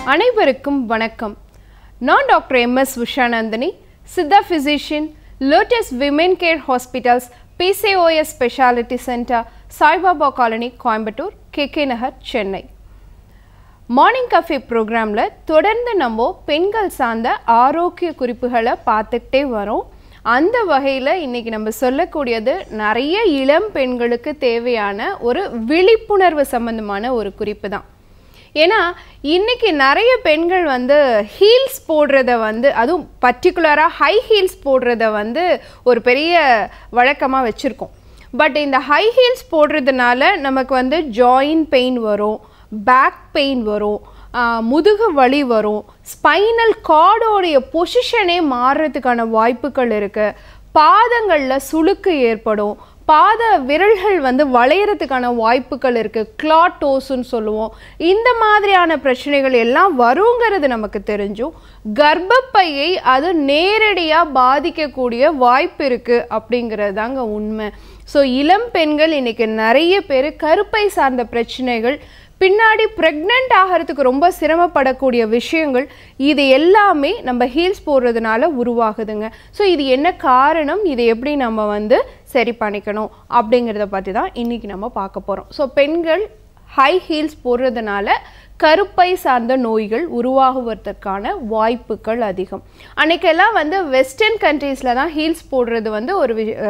அனைவருக்கும் வணக்கம். நான் Dr.M.S.UshaNandhini, Siddha Physician, Lotus Women Care Hospitals, PCOS Specialty Center, Sai Baba Colony, Coimbatore, KK Nagar, Chennai. Morning cafe ப்ரோக்ராமில் தொடர்ந்து நம்ம பெண்கள் சார்ந்த ஆரோக்கிய குறிப்புகளை பார்த்துக்கிட்டே வரோம். அந்த வகையில் இன்றைக்கி நம்ம சொல்லக்கூடியது நிறைய இளம் பெண்களுக்கு தேவையான ஒரு விழிப்புணர்வு சம்பந்தமான ஒரு குறிப்பு தான். ஏன்னா இன்றைக்கி நிறைய பெண்கள் ஹீல்ஸ் போடுறத அதுவும் பர்டிகுலராக ஹை ஹீல்ஸ் போடுறத ஒரு பெரிய வழக்கமாக வச்சுருக்கோம். பட் இந்த ஹை ஹீல்ஸ் போடுறதுனால நமக்கு ஜாயின்ட் பெயின் வரும், பேக் பெயின் வரும், முதுகு வலி வரும், ஸ்பைனல் கார்டோடைய பொசிஷனே மாறுறதுக்கான வாய்ப்புகள் இருக்குது, பாதங்களில் சுளுக்கு ஏற்படும், பாத விரல்கள் வளையறதுக்கான வாய்ப்புகள் இருக்குது, கிளாட் டோஸ்ன்னு சொல்லுவோம். இந்த மாதிரியான பிரச்சனைகள் எல்லாம் வருங்கிறது நமக்கு தெரிஞ்சும் கர்ப்பப்பையை அது நேரடியாக பாதிக்கக்கூடிய வாய்ப்பு இருக்குது அப்படிங்கிறது தாங்க உண்மை. ஸோ இளம் பெண்கள் இன்றைக்கி நிறைய பேர் கருப்பை சார்ந்த பிரச்சனைகள், பின்னாடி ப்ரெக்னென்ட் ஆகிறதுக்கு ரொம்ப சிரமப்படக்கூடிய விஷயங்கள், இது எல்லாமே நம்ம ஹீல்ஸ் போடுறதுனால உருவாகுதுங்க. ஸோ இது என்ன காரணம், இதை எப்படி நம்ம சரி பண்ணிக்கணும் அப்படிங்கிறத பற்றி தான் இன்றைக்கி நம்ம பார்க்க போகிறோம். ஸோ பெண்கள் ஹை ஹீல்ஸ் போடுறதுனால கருப்பை சார்ந்த நோய்கள் உருவாகுவதற்கான வாய்ப்புகள் அதிகம். அன்றைக்கெல்லாம் வெஸ்டர்ன் கண்ட்ரீஸில் தான் ஹீல்ஸ் போடுறது ஒரு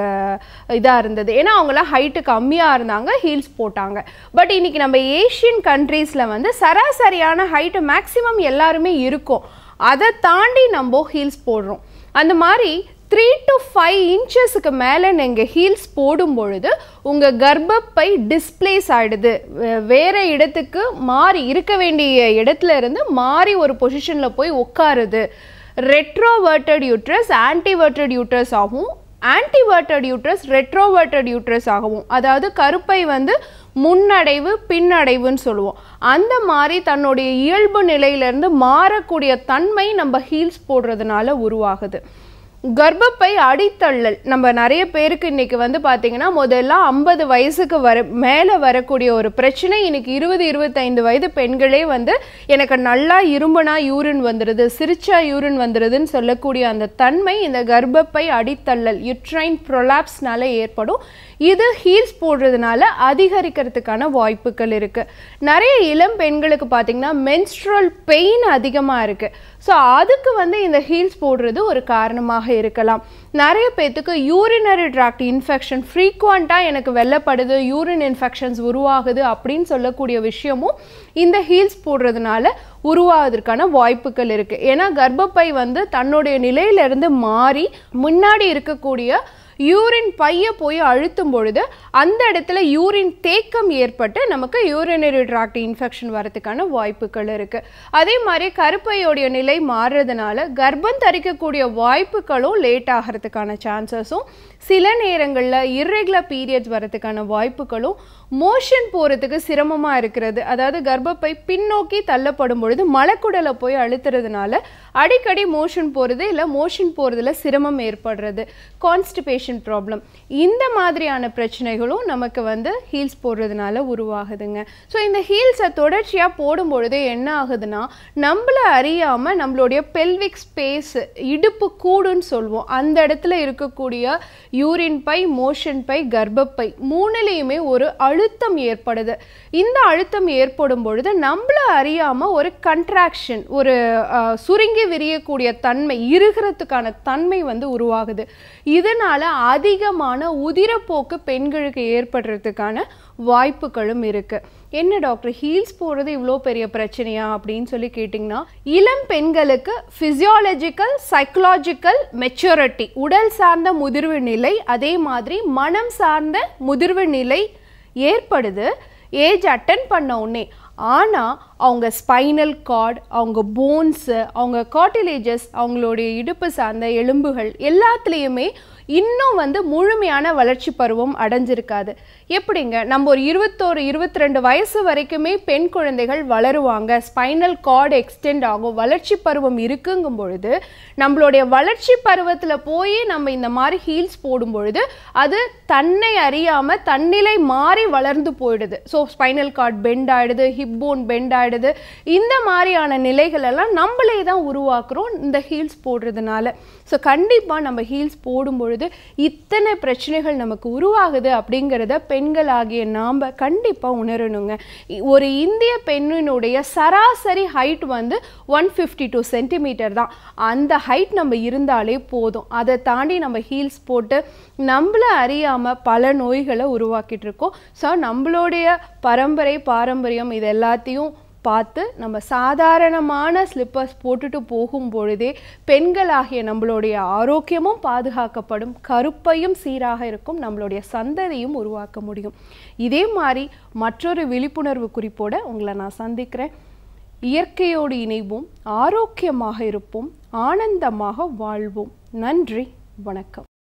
இதாக இருந்தது. ஏன்னா அவங்களாம் ஹைட்டு கம்மியாக இருந்தாங்க, ஹீல்ஸ் போட்டாங்க. பட் இன்றைக்கி நம்ம ஏஷியன் கண்ட்ரீஸில் சராசரியான ஹைட்டு மேக்ஸிமம் எல்லாருமே இருக்கும், அதை தாண்டி நம்ம ஹீல்ஸ் போடுறோம். அந்த மாதிரி 3 to 5 இன்ச்சஸுக்கு மேலே நீங்கள் ஹீல்ஸ் போடும் பொழுது உங்கள் கர்ப்பப்பை டிஸ்பிளேஸ் ஆகிடுது, வேறு இடத்துக்கு மாறி இருக்க வேண்டிய இடத்துல இருந்து மாறி ஒரு பொசிஷனில் போய் உட்காருது. ரெட்ரோவர்டட் யூட்ரஸ் ஆன்டிவர்டட் யூட்ரஸ் ஆகும், ஆன்டிவர்டட் யூட்ரஸ் ரெட்ரோவர்டட் யூட்ரஸ் ஆகவும், அதாவது கருப்பை முன்னடைவு பின்னடைவுன்னு சொல்லுவோம். அந்த மாதிரி தன்னுடைய இயல்பு நிலையிலேருந்து மாறக்கூடிய தன்மை நம்ம ஹீல்ஸ் போடுறதுனால உருவாகுது. கர்ப்பப்பை அடித்தள்ளல் நம்ம நிறைய பேருக்கு இன்றைக்கி பார்த்தீங்கன்னா முதல்ல 50 வயசுக்கு மேலே வரக்கூடிய ஒரு பிரச்சனை இன்னைக்கு 20-25 வயது பெண்களே எனக்கு நல்லா இரும்புனா யூரின் வந்துடுது, சிரிச்சா யூரின் வந்துடுதுன்னு சொல்லக்கூடிய அந்த தன்மை இந்த கர்ப்பப்பை அடித்தள்ளல் யூட்ரைன் ப்ரொலாப்ஸ்னால ஏற்படும். இது ஹீல்ஸ் போடுறதுனால அதிகரிக்கிறதுக்கான வாய்ப்புகள் இருக்குது. நிறைய இளம் பெண்களுக்கு பார்த்திங்கன்னா மென்ஸ்ட்ரல் பெயின் அதிகமாக இருக்குது. ஸோ அதுக்கு இந்த ஹீல்ஸ் போடுறது ஒரு காரணமாக இருக்கலாம். நிறைய பேர்த்துக்கு யூரினரி ட்ராக்ட் இன்ஃபெக்ஷன் ஃப்ரீக்வெண்ட்டாக எனக்கு வெள்ளப்படுது, யூரின் இன்ஃபெக்ஷன்ஸ் உருவாகுது அப்படின்னு சொல்லக்கூடிய விஷயமும் இந்த ஹீல்ஸ் போடுறதுனால உருவாவதற்கான வாய்ப்புகள் இருக்குது. ஏன்னா கர்ப்பப்பை தன்னுடைய நிலையிலிருந்து மாறி முன்னாடி இருக்கக்கூடிய யூரின் பையை போய் அழுத்தும் பொழுது அந்த இடத்துல யூரின் தேக்கம் ஏற்பட்டு நமக்கு யூரினரி ட்ராக்ட் இன்ஃபெக்ஷன் வரதுக்கான வாய்ப்புகள் இருக்குது. அதே மாதிரி கருப்பையோடைய நிலை மாறுறதுனால கர்ப்பம் தரிக்கக்கூடிய வாய்ப்புகளும் லேட் ஆகிறதுக்கான சான்சஸும், சில நேரங்களில் இர்ரெகுலர் பீரியட்ஸ் வரதுக்கான வாய்ப்புகளும், மோஷன் போகிறதுக்கு சிரமமாக இருக்கிறது, அதாவது கர்ப்பப்பை பின்னோக்கி தள்ளப்படும் பொழுது மலக்குடலை போய் அழுத்துறதுனால அடிக்கடி மோஷன் போகிறது, இல்லை மோஷன் போகிறதுல சிரமம் ஏற்படுறது, கான்ஸ்டிபேஷன் ப்ராப்ளம், இந்த மாதிரியான பிரச்சனைகளும் நமக்கு ஹீல்ஸ் போடுறதுனால உருவாகுதுங்க. ஸோ இந்த ஹீல்ஸை தொடர்ச்சியாக போடும் பொழுதே என்ன ஆகுதுன்னா, நம்மளை அறியாமல் நம்மளுடைய பெல்விக் ஸ்பேஸ், இடுப்பு கூடுன்னு சொல்லுவோம், அந்த இடத்துல இருக்கக்கூடிய யூரின் பை, மோஷன் பை, கர்ப்பப்பை மூணுலேயுமே ஒரு அழுத்தம் ஏற்படுது. இந்த அழுத்தம் ஏற்படும் பொழுது நம்மளை அறியாமல் ஒரு கண்ட்ராக்ஷன், ஒரு சுருங்கி விரியக்கூடிய தன்மை, இறுகிறதுக்கான தன்மை உருவாகுது. இதனால அதிகமான உதிரப்போக்கு பெண்களுக்கு ஏற்படுறதுக்கான வாய்ப்புகளும் இருக்கு. என்ன டாக்டர் ஹீல்ஸ் போடுறது இவ்வளோ பெரிய பிரச்சனையா அப்படின்னு சொல்லி கேட்டிங்கன்னா, இளம் பெண்களுக்கு ஃபிசியாலஜிக்கல், சைக்கலாஜிக்கல் மெச்சூரிட்டி, உடல் சார்ந்த முதிர்வு நிலை, அதே மாதிரி மனம் சார்ந்த முதிர்வு நிலை ஏற்படுது ஏஜ் அட்டன் பண்ண உடனே. ஆனால் அவங்க ஸ்பைனல் கார்டு, அவங்க போன்ஸு, அவங்க கார்டிலேஜஸ், அவங்களுடைய இடுப்பு சார்ந்த எலும்புகள் எல்லாத்துலேயுமே இன்னும் முழுமையான வளர்ச்சி பருவம் அடைஞ்சிருக்காது. எப்படிங்க நம்ம ஒரு 21 22 வயசு வரைக்குமே பெண் குழந்தைகள் வளருவாங்க, ஸ்பைனல் கார்டு எக்ஸ்டெண்ட் ஆகும், வளர்ச்சி பருவம் இருக்குங்கும் பொழுது நம்மளுடைய வளர்ச்சி பருவத்தில் போய் நம்ம இந்த மாதிரி ஹீல்ஸ் போடும் பொழுது அது தன்னை அறியாமல் தன்னிலை மாறி வளர்ந்து போயிடுது. ஸோ ஸ்பைனல் கார்டு பெண்ட் ஆகிடுது, ஹிப் போன் பெண்ட் ஆகிடுது. இந்த மாதிரியான நிலைகள் எல்லாம் நம்மளே தான் உருவாக்குறோம் இந்த ஹீல்ஸ் போடுறதுனால. ஸோ கண்டிப்பாக நம்ம ஹீல்ஸ் போடும் பொழுது இத்தனை பிரச்சனைகள் நமக்கு உருவாகுது அப்படிங்கிறத பெண்களாகிய நாம் கண்டிப்பாக உணரணுங்க. ஒரு இந்திய பெண்ணினுடைய சராசரி ஹைட் வந்து 152 சென்டிமீட்டர் தான். அந்த ஹைட் நம்ம இருந்தாலே போதும். அதை தாண்டி நம்ம ஹீல்ஸ் போட்டு நம்மளை அறியாமல் பல நோய்களை உருவாக்கிட்டு இருக்கோம். ஸோ நம்மளுடைய பாரம்பரியம் இது எல்லாத்தையும் பார்த்து நம்ம சாதாரணமான ஸ்லிப்பர்ஸ் போட்டுட்டு போகும் பொழுதே பெண்களாகிய நம்மளுடைய ஆரோக்கியமும் பாதுகாக்கப்படும், கருப்பையும் சீராக இருக்கும், நம்மளுடைய சந்ததியும் உருவாக்க முடியும். இதே மாதிரி மற்றொரு விழிப்புணர்வு குறிப்போடு உங்களை நான் சந்திக்கிறேன். இயற்கையோடு இணைவோம், ஆரோக்கியமாக இருப்போம், ஆனந்தமாக வாழ்வோம். நன்றி, வணக்கம்.